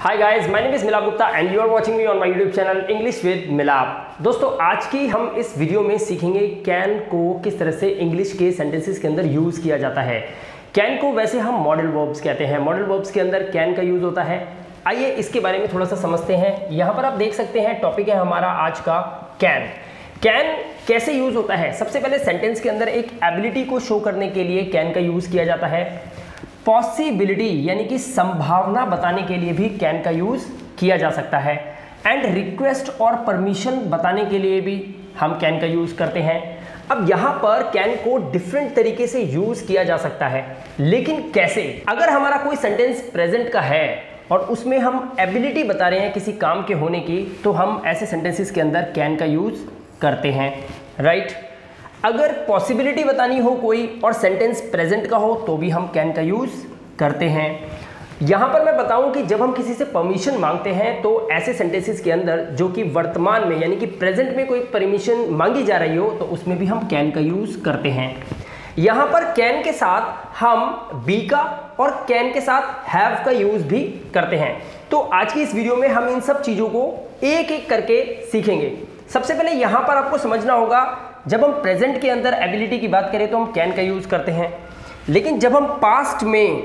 Hi guys, my name is Milap Gupta and you are watching me on my YouTube channel English with Milap. दोस्तों, आज की हम इस video में सीखेंगे कैन को किस तरह से इंग्लिश के सेंटेंसेस के अंदर यूज़ किया जाता है। कैन को वैसे हम मॉडल वर्ब्स कहते हैं। मॉडल वर्ब्स के अंदर कैन का यूज़ होता है। आइए इसके बारे में थोड़ा सा समझते हैं। यहाँ पर आप देख सकते हैं टॉपिक है हमारा आज का कैन। कैन कैसे यूज़ होता है? सबसे पहले सेंटेंस के अंदर एक एबिलिटी को शो करने के लिए कैन का यूज़ किया जाता है। पॉसिबिलिटी यानी कि संभावना बताने के लिए भी कैन का यूज़ किया जा सकता है। एंड रिक्वेस्ट और परमिशन बताने के लिए भी हम कैन का यूज़ करते हैं। अब यहाँ पर कैन को डिफरेंट तरीके से यूज़ किया जा सकता है, लेकिन कैसे? अगर हमारा कोई सेंटेंस प्रेजेंट का है और उसमें हम एबिलिटी बता रहे हैं किसी काम के होने की, तो हम ऐसे सेंटेंसेस के अंदर कैन का यूज़ करते हैं, राइट? अगर पॉसिबिलिटी बतानी हो कोई और सेंटेंस प्रेजेंट का हो तो भी हम कैन का यूज़ करते हैं। यहाँ पर मैं बताऊं कि जब हम किसी से परमिशन मांगते हैं तो ऐसे सेंटेंसेस के अंदर जो कि वर्तमान में यानी कि प्रेजेंट में कोई परमिशन मांगी जा रही हो तो उसमें भी हम कैन का यूज़ करते हैं। यहाँ पर कैन के साथ हम बी का और कैन के साथ हैव का यूज़ भी करते हैं। तो आज की इस वीडियो में हम इन सब चीज़ों को एक एक करके सीखेंगे। सबसे पहले यहाँ पर आपको समझना होगा, जब हम प्रेजेंट के अंदर एबिलिटी की बात करें तो हम कैन का यूज़ करते हैं, लेकिन जब हम पास्ट में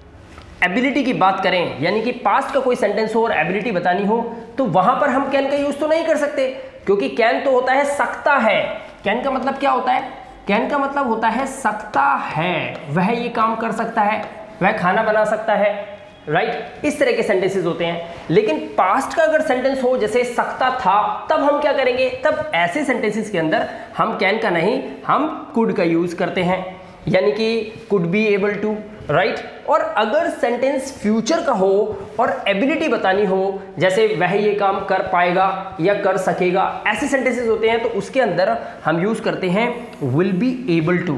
एबिलिटी की बात करें यानी कि पास्ट का कोई सेंटेंस हो और एबिलिटी बतानी हो तो वहां पर हम कैन का यूज़ तो नहीं कर सकते, क्योंकि कैन तो होता है सकता है। कैन का मतलब क्या होता है? कैन का मतलब होता है सकता है, वह ये काम कर सकता है, वह खाना बना सकता है, राइट? इस तरह के सेंटेंसेस होते हैं। लेकिन पास्ट का अगर सेंटेंस हो जैसे सकता था, तब हम क्या करेंगे? तब ऐसे सेंटेंसेस के अंदर हम कैन का नहीं, हम कुड का यूज़ करते हैं, यानी कि could be able to, right? और अगर सेंटेंस फ्यूचर का हो और एबिलिटी बतानी हो, जैसे वह ये काम कर पाएगा या कर सकेगा, ऐसे सेंटेंसेस होते हैं, तो उसके अंदर हम यूज़ करते हैं will be able to,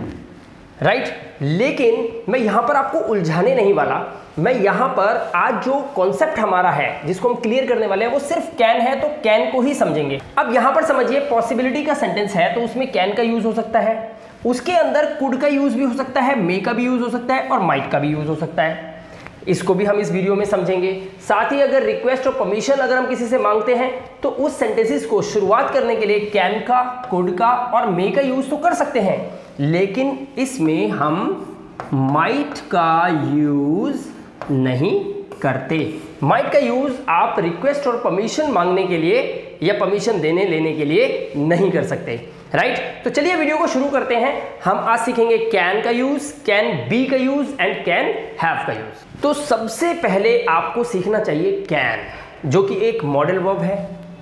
right? लेकिन मैं यहाँ पर आपको उलझाने नहीं वाला। मैं यहाँ पर आज जो कॉन्सेप्ट हमारा है जिसको हम क्लियर करने वाले हैं वो सिर्फ कैन है, तो कैन को ही समझेंगे। अब यहाँ पर समझिए, पॉसिबिलिटी का सेंटेंस है तो उसमें कैन का यूज़ हो सकता है, उसके अंदर कुड का यूज़ भी हो सकता है, मे का भी यूज़ हो सकता है और माइट का भी यूज़ हो सकता है। इसको भी हम इस वीडियो में समझेंगे। साथ ही अगर रिक्वेस्ट और परमिशन अगर हम किसी से मांगते हैं तो उस सेंटेंसेस को शुरुआत करने के लिए कैन का, कुड का और मे का यूज़ तो कर सकते हैं, लेकिन इसमें हम माइट का यूज़ नहीं करते। माइट का यूज़ आप रिक्वेस्ट और परमिशन मांगने के लिए या परमिशन देने लेने के लिए नहीं कर सकते, राइट? तो चलिए वीडियो को शुरू करते हैं। हम आज सीखेंगे कैन का यूज़, कैन बी का यूज़ एंड कैन हैव का यूज़। तो सबसे पहले आपको सीखना चाहिए कैन, जो कि एक मॉडल वर्ब है।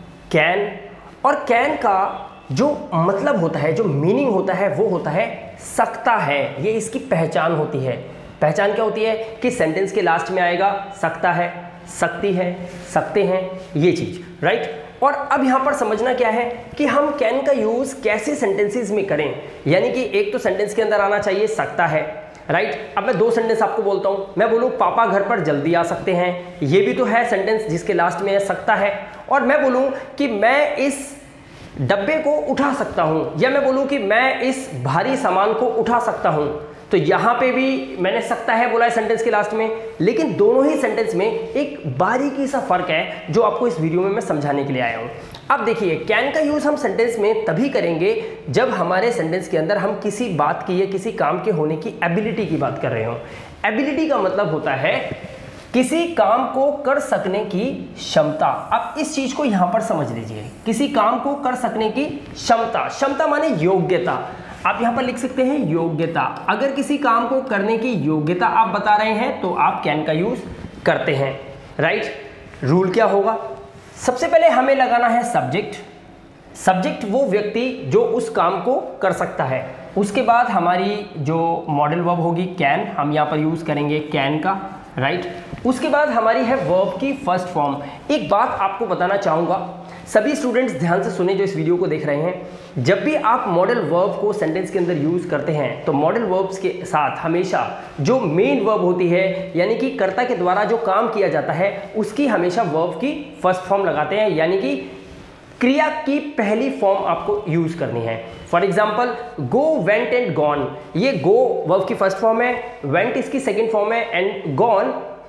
कैन और कैन का जो मतलब होता है, जो मीनिंग होता है, वो होता है सकता है। ये इसकी पहचान होती है। पहचान क्या होती है? कि सेंटेंस के लास्ट में आएगा सकता है, सकती है, सकते हैं, ये चीज़, राइट? और अब यहाँ पर समझना क्या है कि हम कैन का यूज़ कैसे सेंटेंसेस में करें। यानी कि एक तो सेंटेंस के अंदर आना चाहिए सकता है, राइट? अब मैं दो सेंटेंस आपको बोलता हूँ। मैं बोलूँ पापा घर पर जल्दी आ सकते हैं, ये भी तो है सेंटेंस जिसके लास्ट में है सकता है। और मैं बोलूँ कि मैं इस डब्बे को उठा सकता हूँ, या मैं बोलूँ कि मैं इस भारी सामान को उठा सकता हूँ, तो यहाँ पे भी मैंने सकता है बोला है सेंटेंस के लास्ट में। लेकिन दोनों ही सेंटेंस में एक बारीकी सा फर्क है जो आपको इस वीडियो में मैं समझाने के लिए आया हूँ। अब देखिए, कैन का यूज़ हम सेंटेंस में तभी करेंगे जब हमारे सेंटेंस के अंदर हम किसी बात की या किसी काम के होने की एबिलिटी की बात कर रहे हो। एबिलिटी का मतलब होता है किसी काम को कर सकने की क्षमता। अब इस चीज को यहां पर समझ लीजिए, किसी काम को कर सकने की क्षमता। क्षमता माने योग्यता। आप यहां पर लिख सकते हैं योग्यता। अगर किसी काम को करने की योग्यता आप बता रहे हैं तो आप कैन का यूज करते हैं, राइट? रूल क्या होगा? सबसे पहले हमें लगाना है सब्जेक्ट। सब्जेक्ट वो व्यक्ति जो उस काम को कर सकता है। उसके बाद हमारी जो मॉडल वर्ब होगी कैन, हम यहाँ पर यूज करेंगे कैन का, राइट? उसके बाद हमारी है वर्ब की फर्स्ट फॉर्म। एक बात आपको बताना चाहूँगा, सभी स्टूडेंट्स ध्यान से सुने जो इस वीडियो को देख रहे हैं। जब भी आप मॉडल वर्ब को सेंटेंस के अंदर यूज़ करते हैं तो मॉडल वर्ब्स के साथ हमेशा जो मेन वर्ब होती है, यानी कि कर्ता के द्वारा जो काम किया जाता है, उसकी हमेशा वर्ब की फर्स्ट फॉर्म लगाते हैं, यानी कि क्रिया की पहली फॉर्म आपको यूज़ करनी है। For example, go, went and gone. ये गो वर्ब की फर्स्ट फॉर्म है, वेंट इसकी सेकेंड फॉर्म है एंड गॉन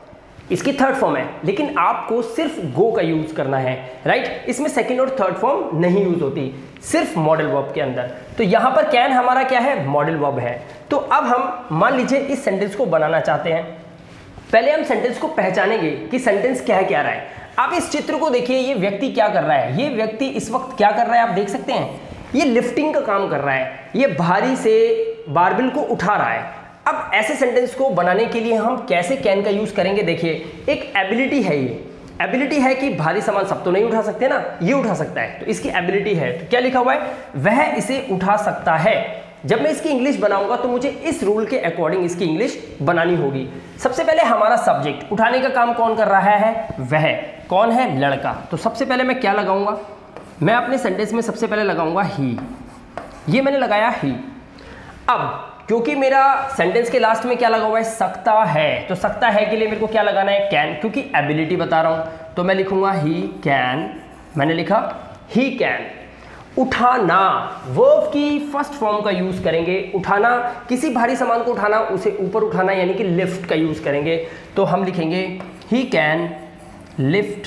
इसकी थर्ड फॉर्म है, लेकिन आपको सिर्फ गो का यूज करना है, राइट। इसमें सेकंड और थर्ड फॉर्म नहीं यूज होती, सिर्फ मॉडल वर्ब के अंदर। तो यहां पर कैन हमारा क्या है, मॉडल वर्ब है। तो अब हम मान लीजिए इस सेंटेंस को बनाना चाहते हैं। पहले हम सेंटेंस को पहचानेंगे कि सेंटेंस क्या है रहा है। आप इस चित्र को देखिए, ये व्यक्ति क्या कर रहा है, ये व्यक्ति इस वक्त क्या कर रहा है, आप देख सकते हैं, ये लिफ्टिंग का काम कर रहा है, ये भारी से बारबिल को उठा रहा है। अब ऐसे सेंटेंस को बनाने के लिए हम कैसे कैन का यूज करेंगे, देखिए एक एबिलिटी है, ये एबिलिटी है कि भारी सामान सब तो नहीं उठा सकते ना, ये उठा सकता है, तो इसकी एबिलिटी है। तो क्या लिखा हुआ है, वह इसे उठा सकता है। जब मैं इसकी इंग्लिश बनाऊंगा तो मुझे इस रूल के अकॉर्डिंग इसकी इंग्लिश बनानी होगी। सबसे पहले हमारा सब्जेक्ट, उठाने का काम कौन कर रहा है, वह कौन है, लड़का। तो सबसे पहले मैं क्या लगाऊंगा, मैं अपने सेंटेंस में सबसे पहले लगाऊंगा ही, ये मैंने लगाया ही। अब क्योंकि मेरा सेंटेंस के लास्ट में क्या लगा हुआ है, सकता है, तो सकता है के लिए मेरे को क्या लगाना है, कैन, क्योंकि एबिलिटी बता रहा हूं। तो मैं लिखूंगा ही कैन, मैंने लिखा ही कैन। उठाना, वर्ब की फर्स्ट फॉर्म का यूज करेंगे। उठाना, किसी भारी सामान को उठाना, उसे ऊपर उठाना, यानी कि लिफ्ट का यूज करेंगे। तो हम लिखेंगे he can lift,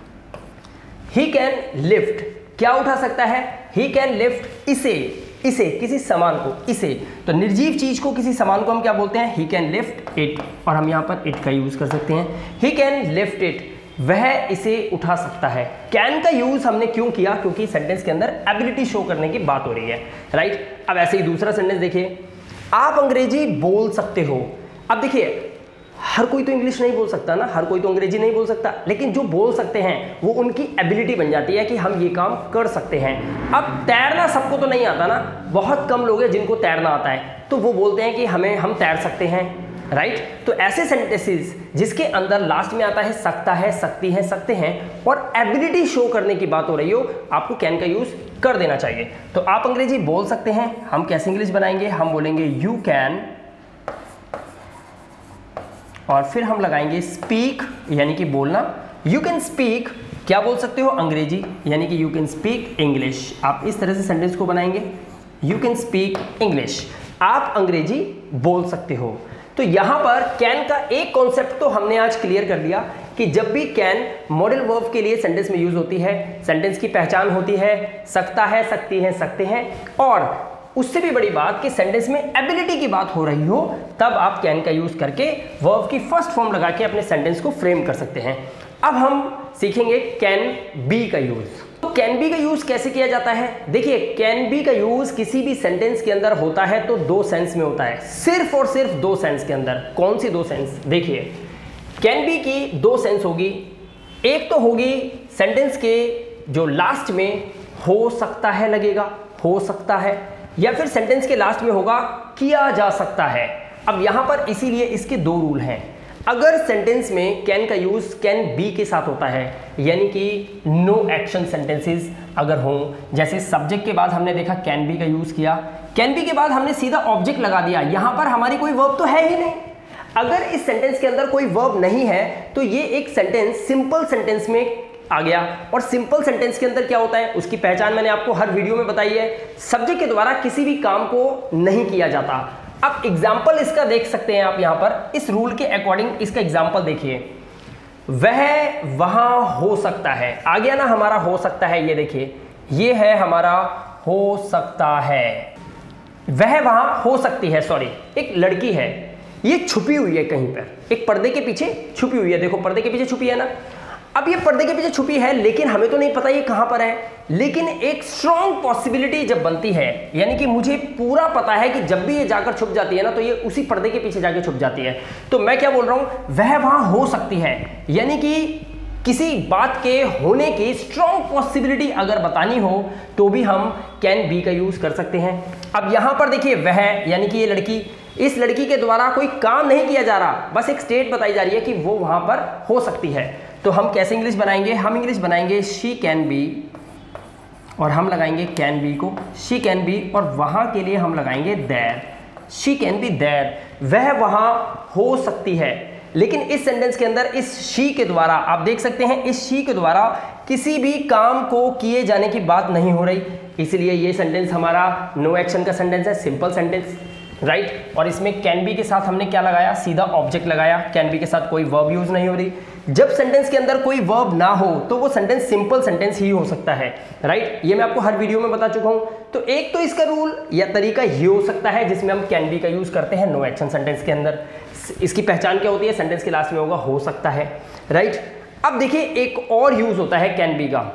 he can lift, क्या उठा सकता है, ही कैन लिफ्ट इसे किसी सामान को, इसे, तो निर्जीव चीज को, किसी सामान को हम क्या बोलते हैं, ही कैन लिफ्ट इट, और हम यहां पर इट का यूज कर सकते हैं, ही कैन लिफ्ट इट, वह इसे उठा सकता है। कैन का यूज हमने क्यों किया, क्योंकि सेंटेंस के अंदर एबिलिटी शो करने की बात हो रही है, राइट। अब ऐसे ही दूसरा सेंटेंस देखिए, आप अंग्रेजी बोल सकते हो। अब देखिए, हर कोई तो इंग्लिश नहीं बोल सकता ना, हर कोई तो अंग्रेजी नहीं बोल सकता, लेकिन जो बोल सकते हैं वो उनकी एबिलिटी बन जाती है कि हम ये काम कर सकते हैं। अब तैरना सबको तो नहीं आता ना, बहुत कम लोग हैं जिनको तैरना आता है, तो वो बोलते हैं कि हम तैर सकते हैं, राइट। तो ऐसे सेंटेंसेस जिसके अंदर लास्ट में आता है सकता है, सकती है, सकते हैं, और एबिलिटी शो करने की बात हो रही हो, आपको कैन का यूज कर देना चाहिए। तो आप अंग्रेजी बोल सकते हैं, हम कैसे इंग्लिश बनाएंगे, हम बोलेंगे यू कैन, और फिर हम लगाएंगे स्पीक, यानी कि बोलना। यू कैन स्पीक, क्या बोल सकते हो, अंग्रेजी, यानी कि यू कैन स्पीक इंग्लिश। आप इस तरह से सेंटेंस को बनाएंगे, यू कैन स्पीक इंग्लिश, आप अंग्रेजी बोल सकते हो। तो यहां पर कैन का एक कॉन्सेप्ट तो हमने आज क्लियर कर दिया कि जब भी कैन मॉडल वर्ब के लिए सेंटेंस में यूज होती है, सेंटेंस की पहचान होती है सकता है, सकती है, सकते हैं, और उससे भी बड़ी बात कि सेंटेंस में एबिलिटी की बात हो रही हो, तब आप कैन का यूज करके वर्ब की फर्स्ट फॉर्म लगा के अपने सेंटेंस को फ्रेम कर सकते हैं। अब हम सीखेंगे कैन बी का यूज। तो कैन बी का यूज कैसे किया जाता है, देखिए कैन बी का यूज किसी भी सेंटेंस के अंदर होता है तो दो सेंस में होता है, सिर्फ और सिर्फ दो सेंस के अंदर। कौन सी दो सेंस, देखिए कैन बी की दो सेंस होगी। एक तो होगी सेंटेंस के जो लास्ट में हो सकता है लगेगा, हो सकता है, या फिर सेंटेंस के लास्ट में होगा किया जा सकता है। अब यहां पर इसीलिए इसके दो रूल हैं। अगर सेंटेंस में कैन का यूज कैन बी के साथ होता है, यानी कि नो एक्शन सेंटेंसेस अगर हों, जैसे सब्जेक्ट के बाद हमने देखा कैन बी का यूज किया, कैन बी के बाद हमने सीधा ऑब्जेक्ट लगा दिया, यहां पर हमारी कोई वर्ब तो है ही नहीं। अगर इस सेंटेंस के अंदर कोई वर्ब नहीं है तो ये एक सेंटेंस सिंपल सेंटेंस में आ गया। और सिंपल सेंटेंस के अंदर क्या होता है, उसकी पहचान मैंने आपको हर वीडियो में बताई है, सब्जेक्ट के द्वारा किसी भी काम को नहीं किया जाता। अब एग्जाम्पल इसका देख सकते हैं आप, यहां पर इस रूल के अकॉर्डिंग इसका एग्जाम्पल देखिए, वह वहां हो सकता है, आ गया ना हमारा हो सकता है, ये देखिए ये है हमारा हो सकता है, वह वहां हो सकती है, सॉरी एक लड़की है, ये छुपी हुई है कहीं पर, एक पर्दे के पीछे छुपी हुई है, देखो पर्दे के पीछे छुपी है ना। अब ये पर्दे के पीछे छुपी है, लेकिन हमें तो नहीं पता ये कहां पर है, लेकिन एक स्ट्रॉन्ग पॉसिबिलिटी जब बनती है, यानी कि मुझे पूरा पता है कि जब भी ये जाकर छुप जाती है ना, तो ये उसी पर्दे के पीछे जाकर छुप जाती है। तो मैं क्या बोल रहा हूं, वह वहां हो सकती है, यानी कि किसी बात के होने की स्ट्रॉन्ग पॉसिबिलिटी अगर बतानी हो तो भी हम कैन बी का यूज कर सकते हैं। अब यहां पर देखिए वह, यानी कि ये लड़की, इस लड़की के द्वारा कोई काम नहीं किया जा रहा, बस एक स्टेट बताई जा रही है कि वो वहां पर हो सकती है। तो हम कैसे इंग्लिश बनाएंगे, हम इंग्लिश बनाएंगे शी कैन बी, और हम लगाएंगे कैन बी को, शी कैन बी, और वहां के लिए हम लगाएंगे there, she can be there, वह वहां हो सकती है। लेकिन इस सेंटेंस के अंदर इस शी के द्वारा आप देख सकते हैं, इस शी के द्वारा किसी भी काम को किए जाने की बात नहीं हो रही, इसलिए ये सेंटेंस हमारा नो एक्शन का सेंटेंस है, सिंपल सेंटेंस। राइट। और इसमें कैन बी के साथ हमने क्या लगाया, सीधा ऑब्जेक्ट लगाया, कैन बी के साथ कोई वर्ब यूज नहीं हो रही। जब सेंटेंस के अंदर कोई वर्ब ना हो तो वो सेंटेंस सिंपल सेंटेंस ही हो सकता है, राइट। ये मैं आपको हर वीडियो में बता चुका हूं। तो एक तो इसका रूल या तरीका ये हो सकता है जिसमें हम कैन बी का यूज करते हैं नो एक्शन सेंटेंस के अंदर। इसकी पहचान क्या होती है, सेंटेंस के लास्ट में होगा हो सकता है, राइट। अब देखिए एक और यूज होता है कैन बी का।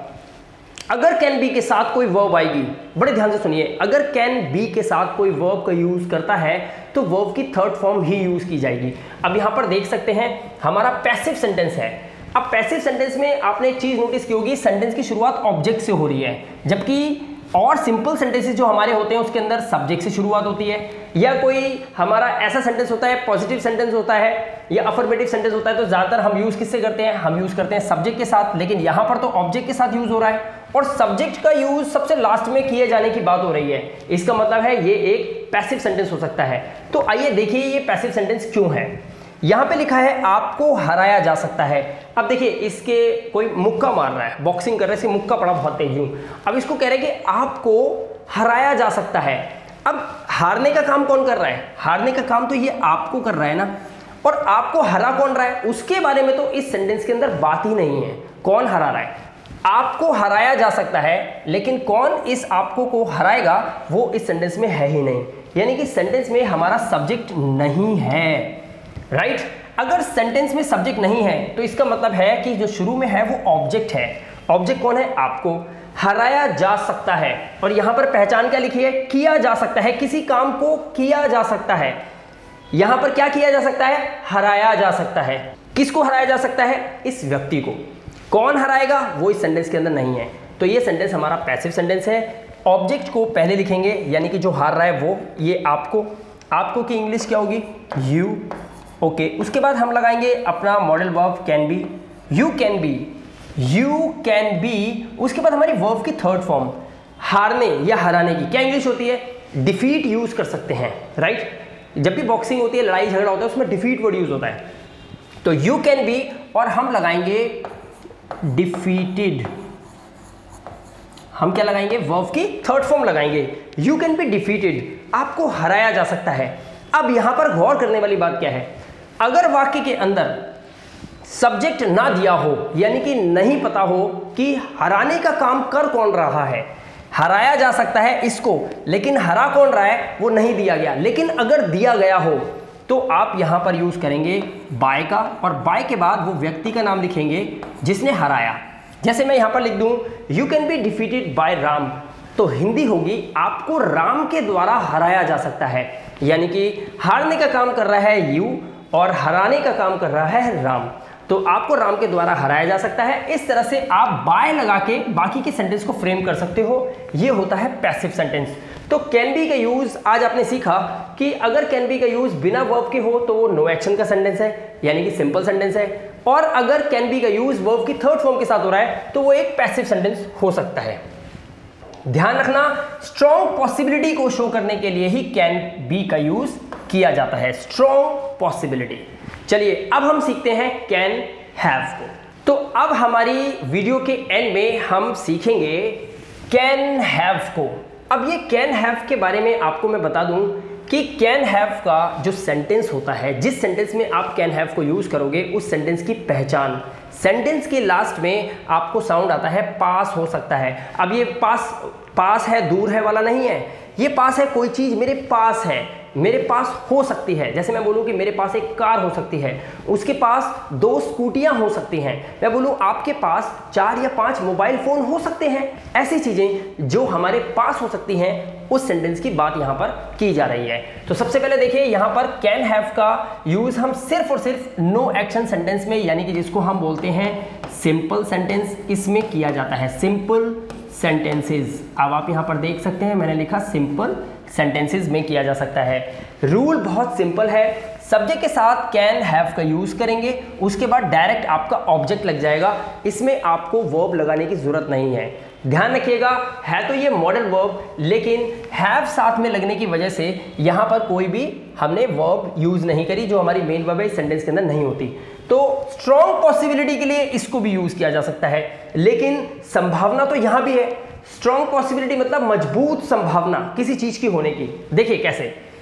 अगर कैन बी के साथ कोई वर्ब आएगी, बड़े ध्यान से सुनिए, अगर कैन बी के साथ कोई वर्ब का यूज करता है तो वर्ब की थर्ड फॉर्म ही यूज की जाएगी। अब यहां पर देख सकते हैं हमारा पैसिव सेंटेंस है। अब पैसिव सेंटेंस में आपने एक चीज नोटिस की होगी, सेंटेंस की शुरुआत ऑब्जेक्ट से हो रही है, जबकि और सिंपल सेंटेंसेस जो हमारे होते हैं उसके अंदर सब्जेक्ट से शुरुआत होती है। या कोई हमारा ऐसा सेंटेंस होता है, पॉजिटिव सेंटेंस होता है या अफर्मेटिव सेंटेंस होता है, तो ज्यादातर हम यूज किससे करते हैं, हम यूज करते हैं सब्जेक्ट के साथ। लेकिन यहां पर तो ऑब्जेक्ट के साथ यूज हो रहा है और सब्जेक्ट का यूज सबसे लास्ट में किए जाने की बात हो रही है। इसका मतलब है ये एक पैसिव सेंटेंस हो सकता है। तो आइए देखिए ये पैसिव सेंटेंस क्यों है। यहां पे लिखा है आपको हराया जा सकता है। अब देखिए इसके कोई मुक्का मार रहा है, बॉक्सिंग कर रहा है, इसके मुक्का पड़ा बहुत तेज हूं। अब इसको कह रहे हैं कि आपको हराया जा सकता है। अब हारने का काम कौन कर रहा है, हारने का काम तो ये आपको कर रहा है ना, और आपको हरा कौन रहा है उसके बारे में तो इस सेंटेंस के अंदर बात ही नहीं है। कौन हरा रहा है, आपको हराया जा सकता है, लेकिन कौन इस आपको को हराएगा वो इस सेंटेंस में है ही नहीं। यानी कि सेंटेंस में हमारा सब्जेक्ट नहीं है, राइट। अगर सेंटेंस में सब्जेक्ट नहीं है तो इसका मतलब है कि जो शुरू में है वो ऑब्जेक्ट है। ऑब्जेक्ट कौन है, आपको हराया जा सकता है। और यहां पर पहचान क्या लिखी है, किया जा सकता है, किसी काम को किया जा सकता है। यहां पर क्या किया जा सकता है, हराया जा सकता है। किसको हराया जा सकता है, इस व्यक्ति को। कौन हराएगा वो इस सेंटेंस के अंदर नहीं है। तो ये सेंटेंस हमारा पैसिव सेंटेंस है। ऑब्जेक्ट को पहले लिखेंगे, यानी कि जो हार रहा है वो, ये आपको की इंग्लिश क्या होगी, यू, ओके। उसके बाद हम लगाएंगे अपना model verb can be, you can be. उसके बाद हमारी वर्ब की थर्ड फॉर्म हारने या हराने की क्या इंग्लिश होती है, डिफीट यूज कर सकते हैं, राइट। जब भी बॉक्सिंग होती है, लड़ाई झगड़ा होता है, उसमें डिफीट वर्ड यूज होता है। तो यू कैन बी और हम लगाएंगे डिफीटेड। हम क्या लगाएंगे, वर्ब की थर्ड फॉर्म लगाएंगे, यू कैन बी डिफीटेड, आपको हराया जा सकता है। अब यहां पर गौर करने वाली बात क्या है, अगर वाक्य के अंदर सब्जेक्ट ना दिया हो, यानी कि नहीं पता हो कि हराने का काम कर कौन रहा है, हराया जा सकता है इसको, लेकिन हरा कौन रहा है वो नहीं दिया गया। लेकिन अगर दिया गया हो तो आप यहां पर यूज करेंगे बाय का, और बाय के बाद वो व्यक्ति का नाम लिखेंगे जिसने हराया। जैसे मैं यहां पर लिख दूं you can be defeated by Ram, तो हिंदी होगी आपको राम के द्वारा हराया जा सकता है। यानी कि हारने का काम कर रहा है यू और हराने का काम कर रहा है राम, तो आपको राम के द्वारा हराया जा सकता है। इस तरह से आप बाय लगा के बाकी के सेंटेंस को फ्रेम कर सकते हो। ये होता है पैसिव सेंटेंस। तो कैन बी का यूज आज आपने सीखा कि अगर कैन बी का यूज बिना वर्ब के हो तो वो नो एक्शन का सेंटेंस है, यानी कि सिंपल सेंटेंस है। और अगर कैन बी का यूज वर्ब की थर्ड फॉर्म के साथ हो रहा है तो वो एक पैसिव सेंटेंस हो सकता है। ध्यान रखना, स्ट्रॉन्ग पॉसिबिलिटी को शो करने के लिए ही कैन बी का यूज किया जाता है, स्ट्रॉन्ग पॉसिबिलिटी। चलिए अब हम सीखते हैं कैन हैव को। तो अब हमारी वीडियो के एंड में हम सीखेंगे कैन हैव को। अब ये कैन हैव के बारे में आपको मैं बता दूं कि कैन हैव का जो सेंटेंस होता है, जिस सेंटेंस में आप कैन हैव को यूज करोगे उस सेंटेंस की पहचान, सेंटेंस के लास्ट में आपको साउंड आता है पास हो सकता है। अब ये पास है, दूर है वाला नहीं है, ये पास है, कोई चीज मेरे पास है, मेरे पास हो सकती है। जैसे मैं बोलूं कि मेरे पास एक कार हो सकती है, उसके पास 2 स्कूटियां हो सकती हैं। मैं बोलूं आपके पास 4 या 5 मोबाइल फोन हो सकते हैं। ऐसी चीजें जो हमारे पास हो सकती हैं उस सेंटेंस की बात यहां पर की जा रही है। तो सबसे पहले देखिए यहां पर कैन हैव का यूज हम सिर्फ और सिर्फ नो एक्शन सेंटेंस में, यानी कि जिसको हम बोलते हैं सिंपल सेंटेंस, इसमें किया जाता है। सिंपल सेंटेंसेस, अब आप यहां पर देख सकते हैं मैंने लिखा सिंपल सेंटेंसेस में किया जा सकता है। रूल बहुत सिंपल है, सब्जेक्ट के साथ कैन हैव का यूज करेंगे, उसके बाद डायरेक्ट आपका ऑब्जेक्ट लग जाएगा, इसमें आपको वर्ब लगाने की जरूरत नहीं है। ध्यान रखिएगा, है तो ये मॉडल वर्ब, लेकिन हैव साथ में लगने की वजह से यहां पर कोई भी हमने वर्ब यूज नहीं करी जो हमारी मेन वर्ब है इस सेंटेंस के अंदर नहीं होती। तो स्ट्रॉन्ग पॉसिबिलिटी के लिए इसको भी यूज किया जा सकता है, लेकिन संभावना तो यहां भी है। स्ट्रॉन्ग पॉसिबिलिटी मतलब मजबूत संभावना किसी चीज की होने की। देखिए कैसे,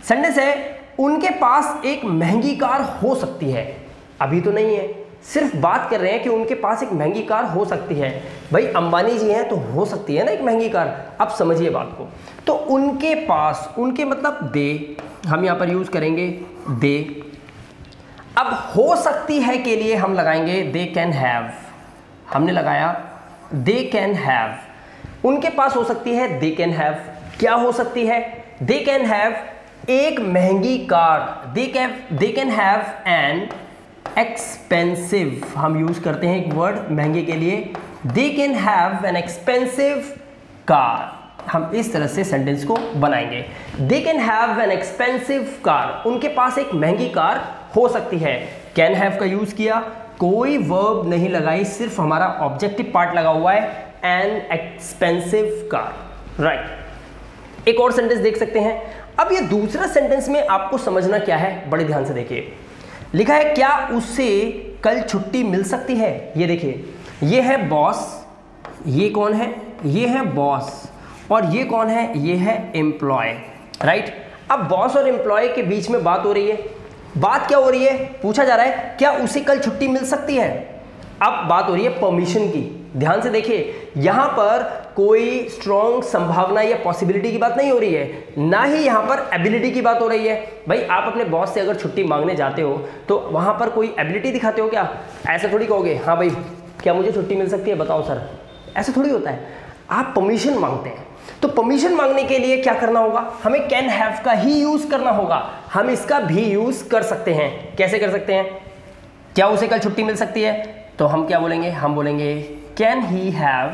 सेंटेंस है उनके पास एक महंगी कार हो सकती है। अभी तो नहीं है, सिर्फ बात कर रहे हैं कि उनके पास एक महंगी कार हो सकती है। भाई अंबानी जी हैं तो हो सकती है ना एक महंगी कार। अब समझिए बात को। तो उनके पास, उनके मतलब दे, हम यहाँ पर यूज करेंगे दे। अब हो सकती है के लिए हम लगाएंगे दे कैन हैव। हमने लगाया दे कैन हैव। उनके पास हो सकती है दे कैन हैव। क्या हो सकती है? दे कैन हैव एक महंगी car. They can have an expensive, हम यूज करते हैं एक वर्ड महंगे के लिए। They can have an expensive car. हम इस तरह से सेंटेंस को बनाएंगे। They can have an expensive car, उनके पास एक महंगी कार हो सकती है। कैन हैव का यूज किया, कोई वर्ब नहीं लगाई, सिर्फ हमारा ऑब्जेक्टिव पार्ट लगा हुआ है, एन एक्सपेंसिव कार। राइट। एक और सेंटेंस देख सकते हैं। अब ये दूसरा सेंटेंस में आपको समझना क्या है, बड़े ध्यान से देखिए। लिखा है क्या उससे कल छुट्टी मिल सकती है। ये देखिए, ये है बॉस, ये कौन है? ये है बॉस, और ये कौन है? ये है एम्प्लॉय। राइट। अब बॉस और एम्प्लॉय के बीच में बात हो रही है। बात क्या हो रही है? पूछा जा रहा है क्या उसे कल छुट्टी मिल सकती है। अब बात हो रही है परमिशन की। ध्यान से देखिए, यहां पर कोई स्ट्रॉन्ग संभावना या पॉसिबिलिटी की बात नहीं हो रही है, ना ही यहां पर एबिलिटी की बात हो रही है। भाई आप अपने बॉस से अगर छुट्टी मांगने जाते हो तो वहां पर कोई एबिलिटी दिखाते हो क्या? ऐसे थोड़ी कहोगे हाँ भाई क्या मुझे छुट्टी मिल सकती है, बताओ सर। ऐसा थोड़ी होता है, आप परमिशन मांगते हैं। तो परमिशन मांगने के लिए क्या करना होगा? हमें कैन हैव का ही यूज करना होगा। हम इसका भी यूज कर सकते हैं। कैसे कर सकते हैं? क्या उसे कल छुट्टी मिल सकती है, तो हम क्या बोलेंगे? हम बोलेंगे कैन ही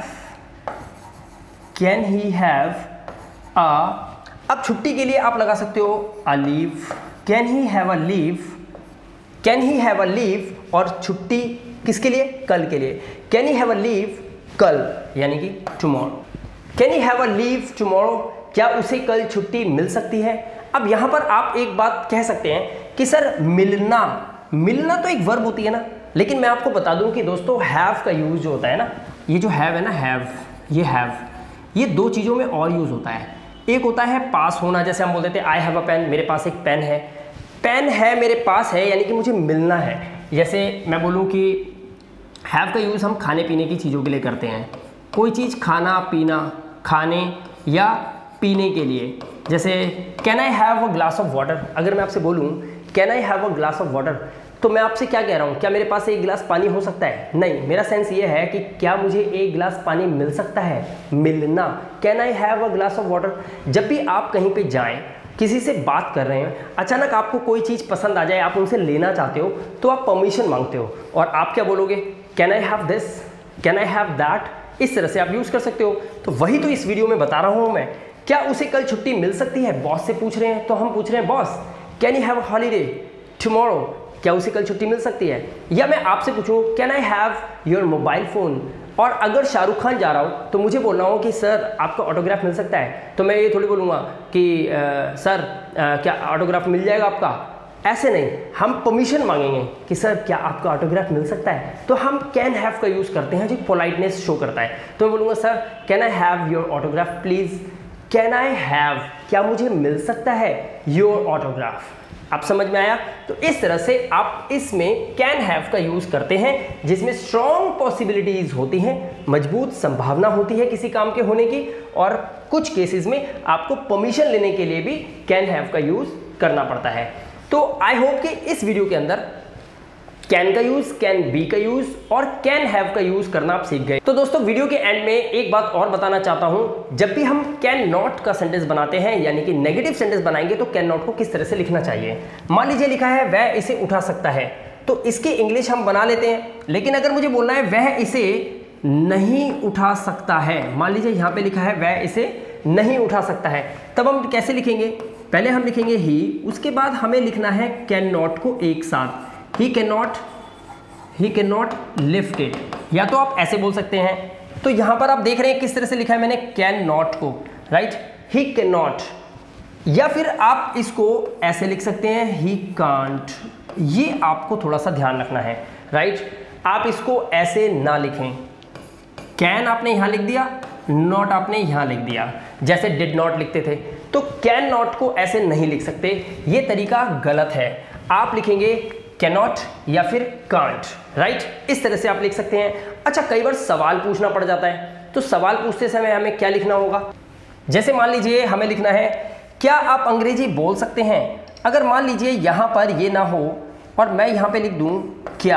हैव अ, अब छुट्टी के लिए आप लगा सकते हो a leave. Can he have a leave, can he have a leave, और छुट्टी किसके लिए? कल के लिए। Can he have a leave कल, यानी कि tomorrow. Can he have a leave tomorrow, क्या उसे कल छुट्टी मिल सकती है। अब यहां पर आप एक बात कह सकते हैं कि सर मिलना, मिलना तो एक वर्ब होती है ना। लेकिन मैं आपको बता दूं कि दोस्तों हैव का यूज जो होता है ना, ये जो हैव है ना, हैव, ये हैव, ये दो चीज़ों में और यूज होता है। एक होता है पास होना, जैसे हम बोलते थे आई हैव अ पेन, मेरे पास एक पेन है। पेन है मेरे पास है, यानी कि मुझे मिलना है। जैसे मैं बोलूँ कि हैव का यूज़ हम खाने पीने की चीज़ों के लिए करते हैं। कोई चीज़ खाना पीना, खाने या पीने के लिए। जैसे can I have a glass of water, अगर मैं आपसे बोलूँ can I have a glass of water, तो मैं आपसे क्या कह रहा हूँ? क्या मेरे पास एक गिलास पानी हो सकता है? नहीं, मेरा सेंस ये है कि क्या मुझे एक गिलास पानी मिल सकता है, मिलना। Can I have a glass of water. जब भी आप कहीं पे जाएं, किसी से बात कर रहे हैं, अचानक आपको कोई चीज़ पसंद आ जाए, आप उनसे लेना चाहते हो, तो आप परमिशन मांगते हो, और आप क्या बोलोगे? Can I have this, can I have that. इस तरह से आप यूज़ कर सकते हो। तो वही तो इस वीडियो में बता रहा हूँ मैं। क्या उसे कल छुट्टी मिल सकती है? बॉस से पूछ रहे हैं, तो हम पूछ रहे हैं boss can you have a holiday tomorrow, क्या उसे कल छुट्टी मिल सकती है। या मैं आपसे पूछूं can I have your mobile phone, और अगर शाहरुख खान जा रहा हूँ तो मुझे बोलना हो कि सर आपका ऑटोग्राफ मिल सकता है, तो मैं ये थोड़ी बोलूँगा कि सर क्या ऑटोग्राफ मिल जाएगा आपका। ऐसे नहीं, हम परमिशन मांगेंगे कि सर क्या आपका ऑटोग्राफ मिल सकता है, तो हम कैन हैव का यूज़ करते हैं जो पोलाइटनेस शो करता है। तो मैं बोलूँगा sir can I have your autograph please, can I have, क्या मुझे मिल सकता है योर ऑटोग्राफ। आप समझ में आया? तो इस तरह से आप इसमें कैन हैव का यूज करते हैं, जिसमें स्ट्रॉन्ग पॉसिबिलिटीज होती हैं, मजबूत संभावना होती है किसी काम के होने की, और कुछ केसेस में आपको परमिशन लेने के लिए भी कैन हैव का यूज करना पड़ता है। तो आई होप कि इस वीडियो के अंदर कैन का यूज, कैन बी का यूज और कैन हैव का यूज करना आप सीख गए। तो दोस्तों वीडियो के एंड में एक बात और बताना चाहता हूं, जब भी हम कैन नॉट का सेंटेंस बनाते हैं, यानी कि नेगेटिव सेंटेंस बनाएंगे, तो कैन नॉट को किस तरह से लिखना चाहिए। मान लीजिए लिखा है वह इसे उठा सकता है, तो इसकी इंग्लिश हम बना लेते हैं। लेकिन अगर मुझे बोलना है वह इसे नहीं उठा सकता है, मान लीजिए यहां पे लिखा है वह इसे नहीं उठा सकता है, तब हम कैसे लिखेंगे? पहले हम लिखेंगे ही, उसके बाद हमें लिखना है कैन नॉट को एक साथ। He can not lift it, या तो आप ऐसे बोल सकते हैं। तो यहां पर आप देख रहे हैं किस तरह से लिखा है मैंने कैन नॉट को, राइट, ही कैन नॉट। या फिर आप इसको ऐसे लिख सकते हैं ही कांट। ये आपको थोड़ा सा ध्यान रखना है, राइट। आप इसको ऐसे ना लिखें, कैन आपने यहां लिख दिया, नॉट आपने यहां लिख दिया, जैसे डिड नॉट लिखते थे। तो कैन नॉट को ऐसे नहीं लिख सकते, ये तरीका गलत है। आप लिखेंगे कैनॉट या फिर कांट, राइट? इस तरह से आप लिख सकते हैं। अच्छा, कई बार सवाल पूछना पड़ जाता है, तो सवाल पूछते समय हमें क्या लिखना होगा? जैसे मान लीजिए हमें लिखना है क्या आप अंग्रेजी बोल सकते हैं। अगर मान लीजिए यहाँ पर ये ना हो और मैं यहाँ पे लिख दूँ क्या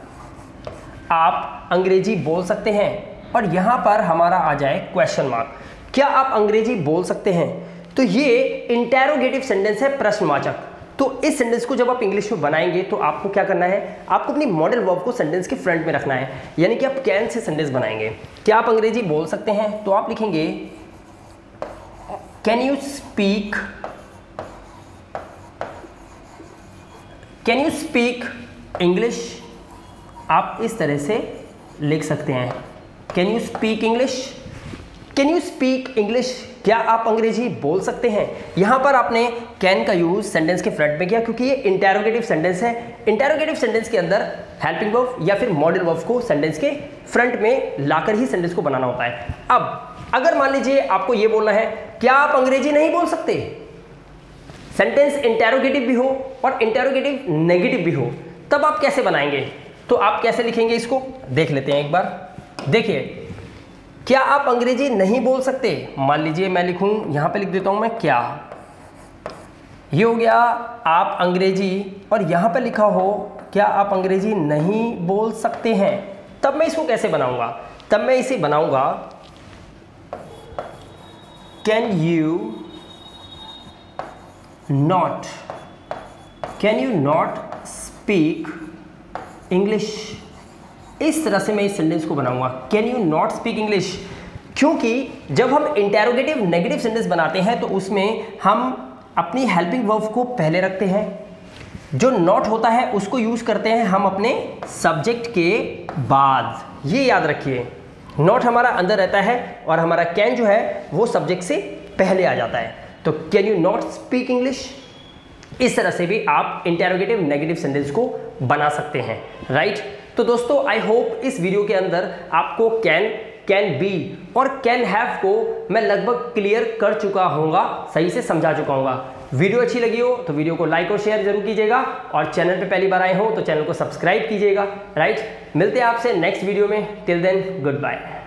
आप अंग्रेजी बोल सकते हैं और यहाँ पर हमारा आ जाए क्वेश्चन मार्क, क्या आप अंग्रेजी बोल सकते हैं, तो ये इंटेरोगेटिव सेंटेंस है, प्रश्नवाचक। तो इस सेंटेंस को जब आप इंग्लिश में बनाएंगे तो आपको क्या करना है, आपको अपनी मॉडल वर्ब को सेंटेंस के फ्रंट में रखना है, यानी कि आप कैन से सेंटेंस बनाएंगे। क्या आप अंग्रेजी बोल सकते हैं, तो आप लिखेंगे कैन यू स्पीक इंग्लिश। आप इस तरह से लिख सकते हैं, can you speak English, can you speak English, क्या आप अंग्रेजी बोल सकते हैं। यहां पर आपने कैन का यूज सेंटेंस के फ्रंट में किया क्योंकि ये इंटेरोगेटिव सेंटेंस है। इंटेरोगेटिव सेंटेंस के अंदर हेल्पिंग वर्ब या फिर मॉडल वर्ब को सेंटेंस के फ्रंट में लाकर ही सेंटेंस को बनाना होता है। अब अगर मान लीजिए आपको ये बोलना है क्या आप अंग्रेजी नहीं बोल सकते, सेंटेंस इंटेरोगेटिव भी हो और इंटेरोगेटिव नेगेटिव भी हो, तब आप कैसे बनाएंगे? तो आप कैसे लिखेंगे इसको देख लेते हैं एक बार। देखिए, क्या आप अंग्रेजी नहीं बोल सकते, मान लीजिए मैं लिखूं, यहां पे लिख देता हूं मैं क्या, ये हो गया आप अंग्रेजी, और यहां पे लिखा हो क्या आप अंग्रेजी नहीं बोल सकते हैं। तब मैं इसको कैसे बनाऊंगा? तब मैं इसे बनाऊंगा can you not speak English. इस तरह से मैं इस सेंटेंस को बनाऊंगा, can you not speak English, क्योंकि जब हम इंटेरोगेटिव नेगेटिव सेंटेंस बनाते हैं तो उसमें हम अपनी हेल्पिंग वर्ब को पहले रखते हैं, जो नॉट होता है उसको यूज करते हैं हम अपने सब्जेक्ट के बाद। ये याद रखिए, नॉट हमारा अंदर रहता है और हमारा कैन जो है वो सब्जेक्ट से पहले आ जाता है। तो can you not speak English, इस तरह से भी आप इंटेरोगेटिव नेगेटिव सेंटेंस को बना सकते हैं, राइट? तो दोस्तों आई होप इस वीडियो के अंदर आपको कैन बी और कैन हैव को मैं लगभग क्लियर कर चुका हूँगा, सही से समझा चुका हूँगा। वीडियो अच्छी लगी हो तो वीडियो को लाइक और शेयर जरूर कीजिएगा, और चैनल पे पहली बार आए हो तो चैनल को सब्सक्राइब कीजिएगा, राइट? मिलते हैं आपसे नेक्स्ट वीडियो में, टिल देन गुड बाय।